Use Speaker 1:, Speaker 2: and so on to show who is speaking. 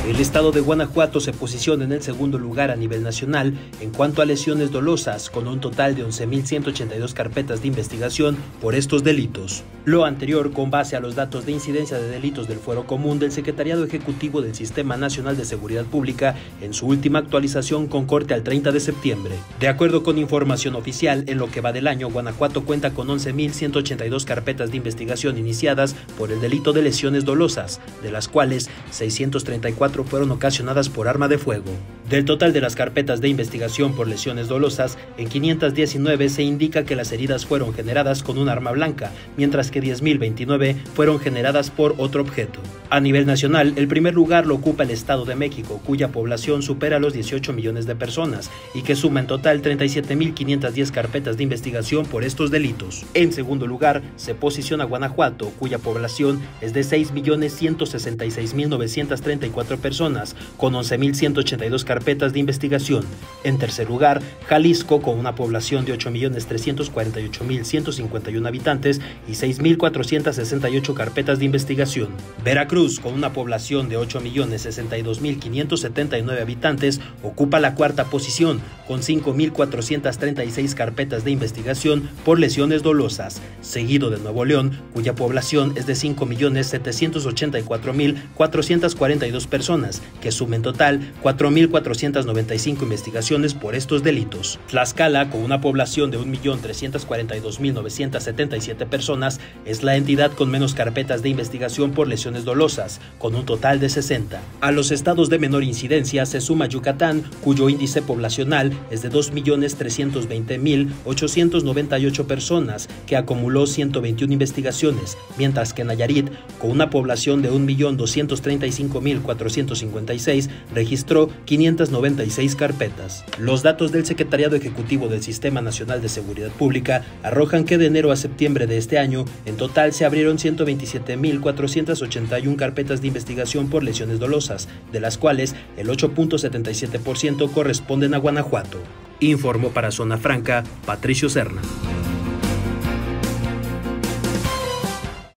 Speaker 1: El estado de Guanajuato se posiciona en el segundo lugar a nivel nacional en cuanto a lesiones dolosas, con un total de 11.182 carpetas de investigación por estos delitos. Lo anterior con base a los datos de incidencia de delitos del Fuero Común del Secretariado Ejecutivo del Sistema Nacional de Seguridad Pública en su última actualización con corte al 30 de septiembre. De acuerdo con información oficial, en lo que va del año, Guanajuato cuenta con 11.182 carpetas de investigación iniciadas por el delito de lesiones dolosas, de las cuales 634 fueron ocasionadas por arma de fuego. Del total de las carpetas de investigación por lesiones dolosas, en 519 se indica que las heridas fueron generadas con un arma blanca, mientras que 10.029 fueron generadas por otro objeto. A nivel nacional, el primer lugar lo ocupa el Estado de México, cuya población supera los 18 millones de personas y que suma en total 37.510 carpetas de investigación por estos delitos. En segundo lugar, se posiciona Guanajuato, cuya población es de 6.166.934 personas, con 11.182 carpetas de investigación. En tercer lugar, Jalisco, con una población de 8.348.151 habitantes y 6.468 carpetas de investigación. Veracruz, con una población de 8.062.579 habitantes, ocupa la cuarta posición, con 5.436 carpetas de investigación por lesiones dolosas, seguido de Nuevo León, cuya población es de 5.784.442 personas, que suma en total 4.495 investigaciones por estos delitos. Tlaxcala, con una población de 1.342.977 personas, es la entidad con menos carpetas de investigación por lesiones dolosas, con un total de 60. A los estados de menor incidencia se suma Yucatán, cuyo índice poblacional es de 2.320.898 personas, que acumuló 121 investigaciones, mientras que Nayarit, con una población de 1.235.456, registró 596 carpetas. Los datos del Secretariado Ejecutivo del Sistema Nacional de Seguridad Pública arrojan que de enero a septiembre de este año, en total se abrieron 127.481 carpetas de investigación por lesiones dolosas, de las cuales el 8.77% corresponden a Guanajuato. Informó para Zona Franca, Patricio Serna.